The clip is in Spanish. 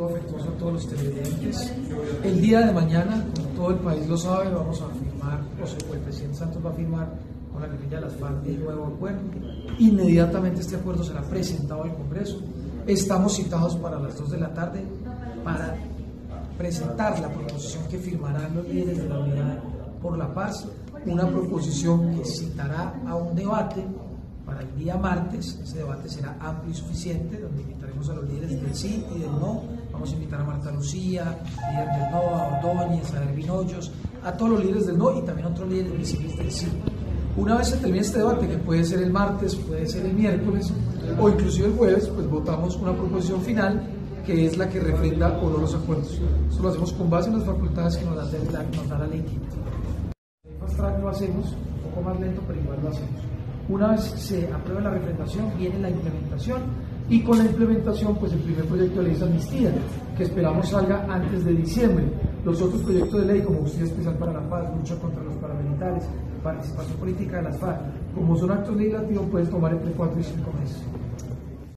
saludo afectuoso a todos los televidentes. El día de mañana, como todo el país lo sabe, vamos a firmar, o el presidente Santos va a firmar con la guerrilla de las FARC el nuevo acuerdo. Inmediatamente este acuerdo será presentado al Congreso. Estamos citados para las 2 de la tarde para presentar la proposición que firmarán los líderes de la Unidad por la Paz, una proposición que citará a un debate para el día martes. Ese debate será amplio y suficiente, donde invitaremos a los líderes del sí y del no. Vamos a invitar a Marta Lucía, líder del no, a Ordóñez, a Ervin Hoyos, a todos los líderes del no y también a otros líderes visibles del sí. Una vez se termine este debate, que puede ser el martes, puede ser el miércoles o inclusive el jueves, pues votamos una proposición final que es la que refrenda o no los acuerdos. Esto lo hacemos con base en las facultades que nos da la ley quinta. El fast track lo hacemos, un poco más lento, pero igual lo hacemos. Una vez se aprueba la refrendación, viene la implementación, y con la implementación, pues el primer proyecto de ley es amnistía, que esperamos salga antes de diciembre. Los otros proyectos de ley, como Justicia Especial para la Paz, lucha contra los paramilitares, participación política de las FARC, como son actos legislativos, pueden tomar entre 4 y 5 meses.